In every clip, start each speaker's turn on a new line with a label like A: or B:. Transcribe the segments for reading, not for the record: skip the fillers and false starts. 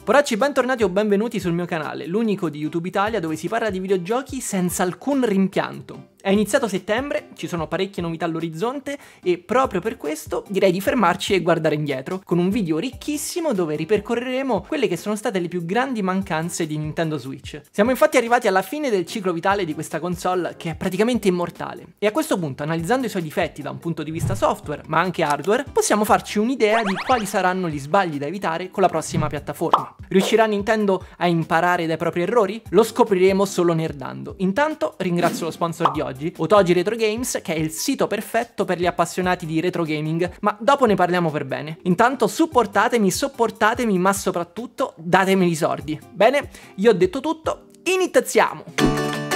A: Poracci, bentornati o benvenuti sul mio canale, l'unico di YouTube Italia dove si parla di videogiochi senza alcun rimpianto. È iniziato settembre, ci sono parecchie novità all'orizzonte e proprio per questo direi di fermarci e guardare indietro, con un video ricchissimo dove ripercorreremo quelle che sono state le più grandi mancanze di Nintendo Switch. Siamo infatti arrivati alla fine del ciclo vitale di questa console che è praticamente immortale e a questo punto, analizzando i suoi difetti da un punto di vista software ma anche hardware, possiamo farci un'idea di quali saranno gli sbagli da evitare con la prossima piattaforma. Riuscirà Nintendo a imparare dai propri errori? Lo scopriremo solo nerdando. Intanto ringrazio lo sponsor di oggi, Otogi Retro Games, che è il sito perfetto per gli appassionati di retro gaming, ma dopo ne parliamo per bene. Intanto supportatemi, sopportatemi, ma soprattutto datemi i soldi. Bene, io ho detto tutto, iniziamo!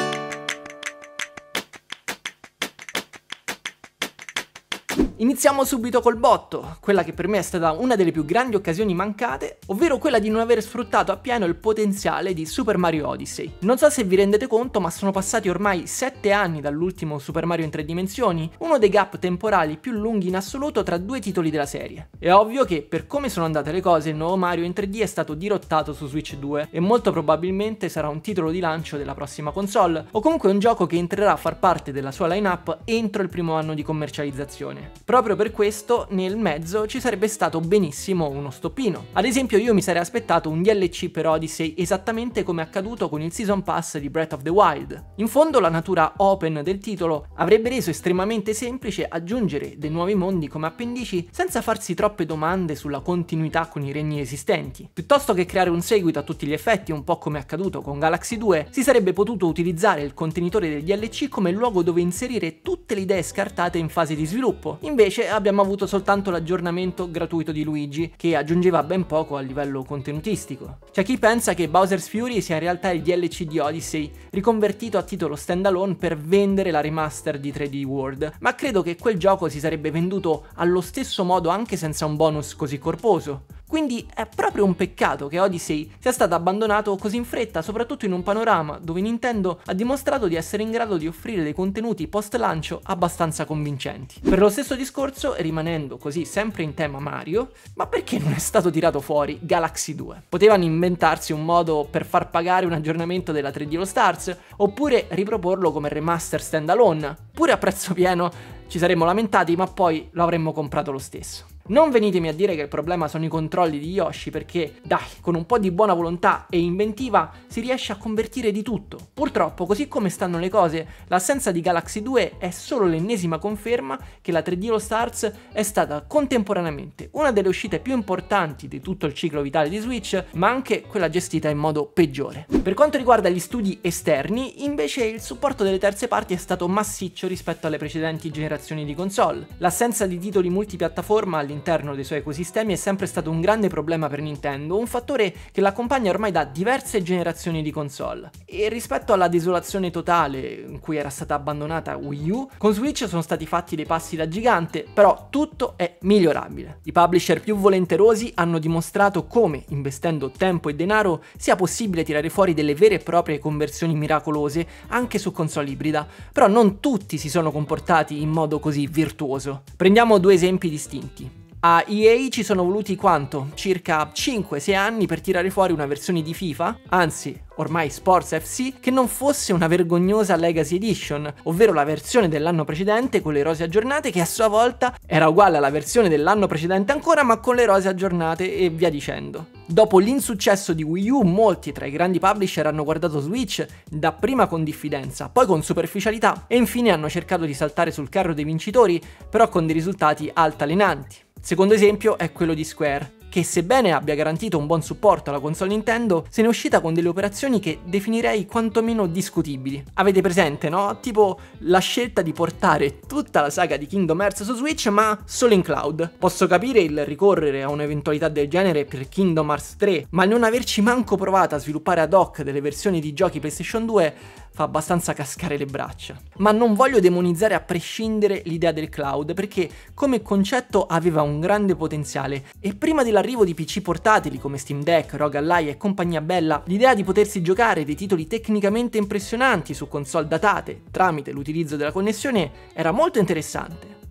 A: Iniziamo subito col botto, quella che per me è stata una delle più grandi occasioni mancate, ovvero quella di non aver sfruttato appieno il potenziale di Super Mario Odyssey. Non so se vi rendete conto, ma sono passati ormai 7 anni dall'ultimo Super Mario in 3 dimensioni, uno dei gap temporali più lunghi in assoluto tra due titoli della serie. È ovvio che, per come sono andate le cose, il nuovo Mario in 3D è stato dirottato su Switch 2 e molto probabilmente sarà un titolo di lancio della prossima console, o comunque un gioco che entrerà a far parte della sua line-up entro il primo anno di commercializzazione. Proprio per questo nel mezzo ci sarebbe stato benissimo uno stoppino. Ad esempio io mi sarei aspettato un DLC per Odyssey esattamente come è accaduto con il Season Pass di Breath of the Wild. In fondo la natura open del titolo avrebbe reso estremamente semplice aggiungere dei nuovi mondi come appendici senza farsi troppe domande sulla continuità con i regni esistenti. Piuttosto che creare un seguito a tutti gli effetti, un po' come è accaduto con Galaxy 2, si sarebbe potuto utilizzare il contenitore del DLC come luogo dove inserire tutte le idee scartate in fase di sviluppo. Invece abbiamo avuto soltanto l'aggiornamento gratuito di Luigi, che aggiungeva ben poco a livello contenutistico. C'è chi pensa che Bowser's Fury sia in realtà il DLC di Odyssey, riconvertito a titolo standalone per vendere la remaster di 3D World, ma credo che quel gioco si sarebbe venduto allo stesso modo anche senza un bonus così corposo. Quindi è proprio un peccato che Odyssey sia stato abbandonato così in fretta, soprattutto in un panorama dove Nintendo ha dimostrato di essere in grado di offrire dei contenuti post-lancio abbastanza convincenti. Per lo stesso discorso, rimanendo così sempre in tema Mario, ma perché non è stato tirato fuori Galaxy 2? Potevano inventarsi un modo per far pagare un aggiornamento della 3D All Stars, oppure riproporlo come remaster standalone, pure a prezzo pieno ci saremmo lamentati, ma poi lo avremmo comprato lo stesso. Non venitemi a dire che il problema sono i controlli di Yoshi, perché dai, con un po' di buona volontà e inventiva si riesce a convertire di tutto. Purtroppo, così come stanno le cose, l'assenza di Galaxy 2 è solo l'ennesima conferma che la 3D All Stars è stata contemporaneamente una delle uscite più importanti di tutto il ciclo vitale di Switch, ma anche quella gestita in modo peggiore. Per quanto riguarda gli studi esterni, invece il supporto delle terze parti è stato massiccio rispetto alle precedenti generazioni di console. L'assenza di titoli multipiattaforma all'interno dei suoi ecosistemi è sempre stato un grande problema per Nintendo, un fattore che l'accompagna ormai da diverse generazioni di console. E rispetto alla desolazione totale in cui era stata abbandonata Wii U, con Switch sono stati fatti dei passi da gigante, però tutto è migliorabile. I publisher più volenterosi hanno dimostrato come, investendo tempo e denaro, sia possibile tirare fuori delle vere e proprie conversioni miracolose anche su console ibrida, però non tutti si sono comportati in modo così virtuoso. Prendiamo due esempi distinti. A EA ci sono voluti quanto? Circa 5-6 anni per tirare fuori una versione di FIFA, anzi ormai Sports FC, che non fosse una vergognosa Legacy Edition, ovvero la versione dell'anno precedente con le rose aggiornate che a sua volta era uguale alla versione dell'anno precedente ancora ma con le rose aggiornate e via dicendo. Dopo l'insuccesso di Wii U, molti tra i grandi publisher hanno guardato Switch dapprima con diffidenza, poi con superficialità e infine hanno cercato di saltare sul carro dei vincitori, però con dei risultati altalenanti. Secondo esempio è quello di Square, che sebbene abbia garantito un buon supporto alla console Nintendo, se ne è uscita con delle operazioni che definirei quantomeno discutibili. Avete presente, no? Tipo la scelta di portare tutta la saga di Kingdom Hearts su Switch, ma solo in cloud. Posso capire il ricorrere a un'eventualità del genere per Kingdom Hearts 3, ma non averci manco provato a sviluppare ad hoc delle versioni di giochi PlayStation 2 fa abbastanza cascare le braccia. Ma non voglio demonizzare a prescindere l'idea del cloud, perché come concetto aveva un grande potenziale e prima dell'arrivo di PC portatili come Steam Deck, ROG Ally e compagnia bella, l'idea di potersi giocare dei titoli tecnicamente impressionanti su console datate tramite l'utilizzo della connessione era molto interessante.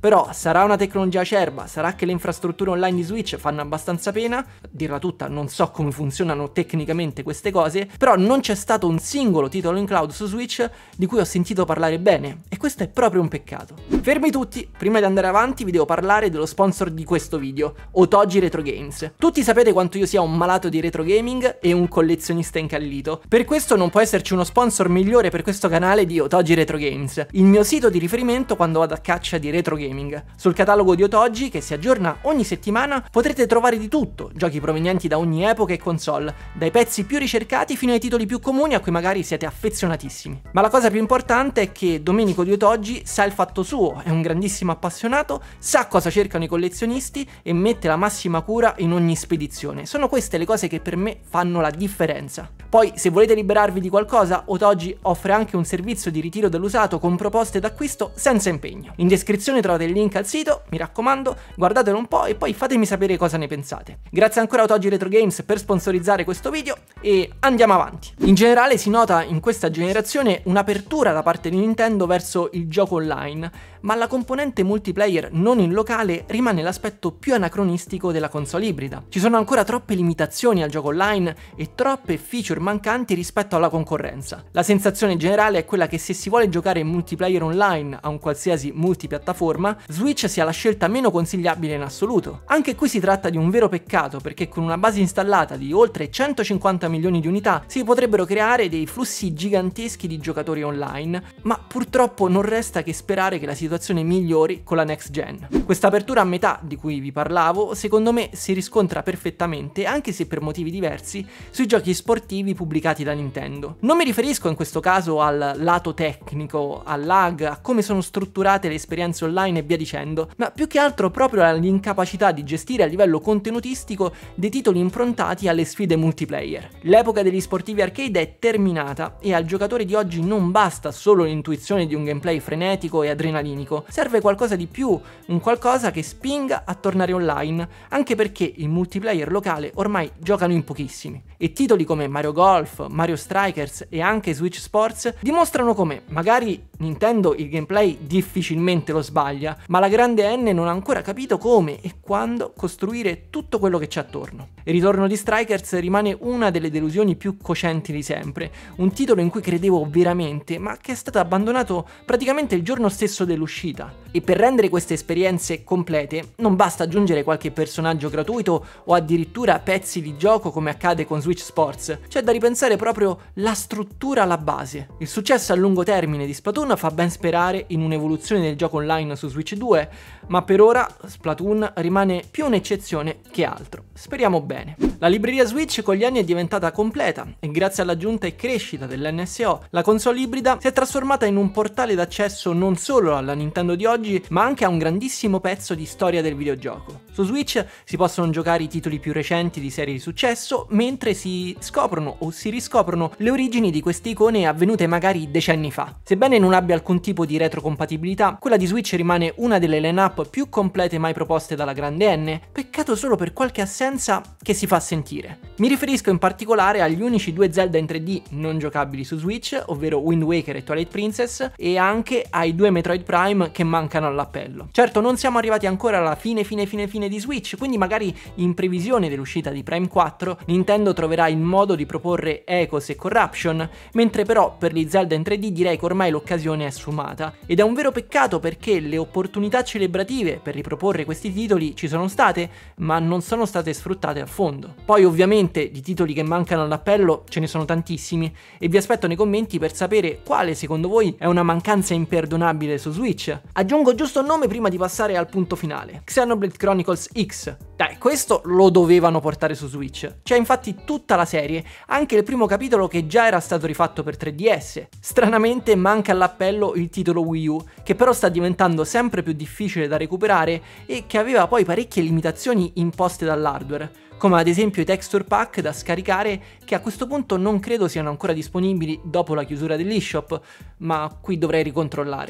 A: Però sarà una tecnologia acerba, sarà che le infrastrutture online di Switch fanno abbastanza pena, a dirla tutta non so come funzionano tecnicamente queste cose, però non c'è stato un singolo titolo in cloud su Switch di cui ho sentito parlare bene, e questo è proprio un peccato. Fermi tutti, prima di andare avanti vi devo parlare dello sponsor di questo video, Otogi Retro Games. Tutti sapete quanto io sia un malato di retro gaming e un collezionista incallito, per questo non può esserci uno sponsor migliore per questo canale di Otogi Retro Games, il mio sito di riferimento quando vado a caccia di retro gaming. Sul catalogo di Otogi, che si aggiorna ogni settimana, potrete trovare di tutto, giochi provenienti da ogni epoca e console, dai pezzi più ricercati fino ai titoli più comuni a cui magari siete affezionatissimi. Ma la cosa più importante è che Domenico di Otogi sa il fatto suo, è un grandissimo appassionato, sa cosa cercano i collezionisti e mette la massima cura in ogni spedizione. Sono queste le cose che per me fanno la differenza. Poi, se volete liberarvi di qualcosa, Otogi offre anche un servizio di ritiro dell'usato con proposte d'acquisto senza impegno. In descrizione trovate il link al sito, mi raccomando, guardatelo un po' e poi fatemi sapere cosa ne pensate. Grazie ancora a Otogi Retro Games per sponsorizzare questo video e andiamo avanti. In generale si nota in questa generazione un'apertura da parte di Nintendo verso il gioco online, ma la componente multiplayer non in locale rimane l'aspetto più anacronistico della console ibrida. Ci sono ancora troppe limitazioni al gioco online e troppe feature mancanti rispetto alla concorrenza. La sensazione generale è quella che se si vuole giocare in multiplayer online a un qualsiasi multipiattaforma, Switch sia la scelta meno consigliabile in assoluto. Anche qui si tratta di un vero peccato, perché con una base installata di oltre 150 milioni di unità si potrebbero creare dei flussi giganteschi di giocatori online, ma purtroppo non resta che sperare che la situazione migliori con la next gen. Questa apertura a metà di cui vi parlavo secondo me si riscontra perfettamente, anche se per motivi diversi, sui giochi sportivi pubblicati da Nintendo. Non mi riferisco in questo caso al lato tecnico, al lag, a come sono strutturate le esperienze online e via dicendo, ma più che altro proprio all'incapacità di gestire a livello contenutistico dei titoli improntati alle sfide multiplayer. L'epoca degli sportivi arcade è terminata e al giocatore di oggi non basta solo l'intuizione di un gameplay frenetico e adrenalinico, serve qualcosa di più, un qualcosa che spinga a tornare online, anche perché il multiplayer locale ormai giocano in pochissimi. E titoli come Mario Golf, Mario Strikers e anche Switch Sports dimostrano come, magari Nintendo il gameplay difficilmente lo sbaglia, ma la grande N non ha ancora capito come e quando costruire tutto quello che c'è attorno. Il ritorno di Strikers rimane una delle delusioni più cocenti di sempre, un titolo in cui credevo veramente, ma che è stato abbandonato praticamente il giorno stesso dell'uscita. E per rendere queste esperienze complete non basta aggiungere qualche personaggio gratuito o addirittura pezzi di gioco come accade con Switch Sports, c'è da ripensare proprio la struttura alla base. Il successo a lungo termine di Splatoon fa ben sperare in un'evoluzione del gioco online su Switch 2, ma per ora Splatoon rimane più un'eccezione che altro. Speriamo bene. La libreria Switch con gli anni è diventata completa e grazie all'aggiunta e crescita dell'NSO, la console ibrida si è trasformata in un portale d'accesso non solo alla Nintendo di oggi, ma anche a un grandissimo pezzo di storia del videogioco. Su Switch si possono giocare i titoli più recenti di serie di successo, mentre si scoprono o si riscoprono le origini di queste icone avvenute magari decenni fa. Sebbene non abbia alcun tipo di retrocompatibilità, quella di Switch rimane una delle line-up più complete mai proposte dalla grande N, peccato solo per qualche assenza che si fa sentire. Mi riferisco in particolare agli unici due Zelda in 3D non giocabili su Switch, ovvero Wind Waker e Twilight Princess, e anche ai due Metroid Prime che mancano all'appello. Certo, non siamo arrivati ancora alla fine di Switch, quindi magari in previsione dell'uscita di Prime 4 Nintendo troverà il modo di proporre Echoes e Corruption, mentre però per gli Zelda in 3D direi che ormai l'occasione è sfumata, ed è un vero peccato perché le opportunità celebrative per riproporre questi titoli ci sono state, ma non sono state sfruttate a fondo. Poi ovviamente di titoli che mancano all'appello ce ne sono tantissimi e vi aspetto nei commenti per sapere quale secondo voi è una mancanza imperdonabile su Switch. Aggiungo giusto un nome prima di passare al punto finale: Xenoblade Chronicles X. Dai, questo lo dovevano portare su Switch. C'è infatti tutta la serie, anche il primo capitolo che già era stato rifatto per 3DS. Stranamente manca all'appello il titolo Wii U, che però sta diventando sempre più difficile da recuperare e che aveva poi parecchie limitazioni imposte dall'hardware, come ad esempio i texture pack da scaricare che a questo punto non credo siano ancora disponibili dopo la chiusura dell'eShop, ma qui dovrei ricontrollare.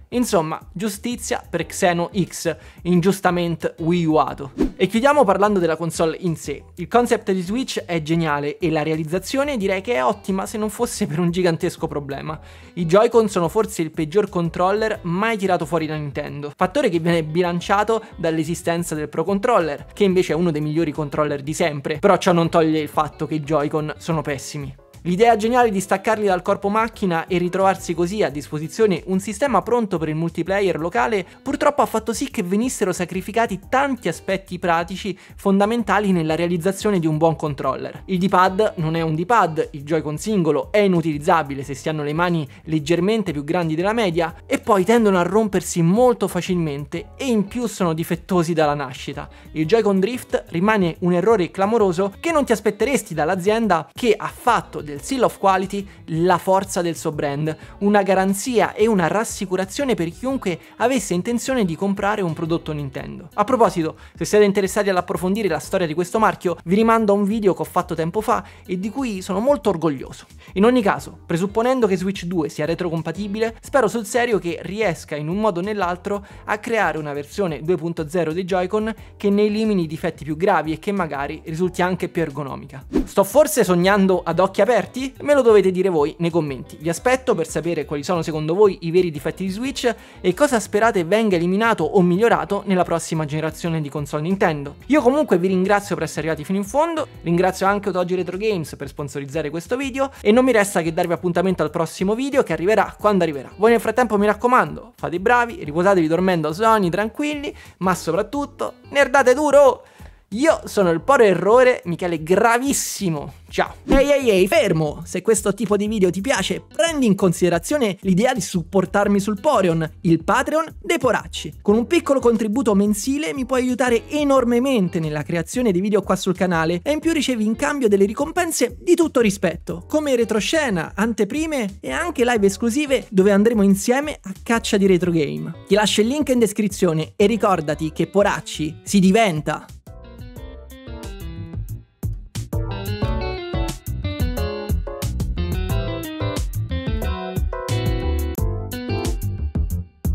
A: Insomma, giustizia per Xeno X, ingiustamente Wii U-ato. E chiudiamo parlando della console in sé. Il concept di Switch è geniale e la realizzazione direi che è ottima se non fosse per un gigantesco problema. I Joy-Con sono forse il peggior controller mai tirato fuori da Nintendo, fattore che viene bilanciato dall'esistenza del Pro Controller, che invece è uno dei migliori controller di sempre, però ciò non toglie il fatto che i Joy-Con sono pessimi. L'idea geniale di staccarli dal corpo macchina e ritrovarsi così a disposizione un sistema pronto per il multiplayer locale purtroppo ha fatto sì che venissero sacrificati tanti aspetti pratici fondamentali nella realizzazione di un buon controller. Il D-pad non è un D-pad, il Joy-Con singolo è inutilizzabile se si hanno le mani leggermente più grandi della media e poi tendono a rompersi molto facilmente e in più sono difettosi dalla nascita. Il Joy-Con Drift rimane un errore clamoroso che non ti aspetteresti dall'azienda che ha fatto del Seal of Quality la forza del suo brand, una garanzia e una rassicurazione per chiunque avesse intenzione di comprare un prodotto Nintendo. A proposito, se siete interessati ad approfondire la storia di questo marchio, vi rimando a un video che ho fatto tempo fa e di cui sono molto orgoglioso. In ogni caso, presupponendo che Switch 2 sia retrocompatibile, spero sul serio che riesca in un modo o nell'altro a creare una versione 2.0 dei Joy-Con che ne elimini i difetti più gravi e che magari risulti anche più ergonomica. Sto forse sognando ad occhi aperti? Me lo dovete dire voi nei commenti. Vi aspetto per sapere quali sono secondo voi i veri difetti di Switch e cosa sperate venga eliminato o migliorato nella prossima generazione di console Nintendo. Io comunque vi ringrazio per essere arrivati fino in fondo, ringrazio anche Otogi Retro Games per sponsorizzare questo video e non mi resta che darvi appuntamento al prossimo video che arriverà quando arriverà. Voi nel frattempo mi raccomando, fate i bravi, riposatevi dormendo sonni tranquilli, ma soprattutto nerdate duro! Io sono il Poro Errore, Michele Gravissimo, ciao! Ehi, fermo! Se questo tipo di video ti piace, prendi in considerazione l'idea di supportarmi sul Poreon, il Patreon dei Poracci. Con un piccolo contributo mensile mi puoi aiutare enormemente nella creazione di video qua sul canale e in più ricevi in cambio delle ricompense di tutto rispetto, come retroscena, anteprime e anche live esclusive dove andremo insieme a caccia di retro game. Ti lascio il link in descrizione e ricordati che Poracci si diventa!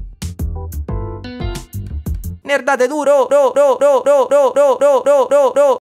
A: Nerdate duro!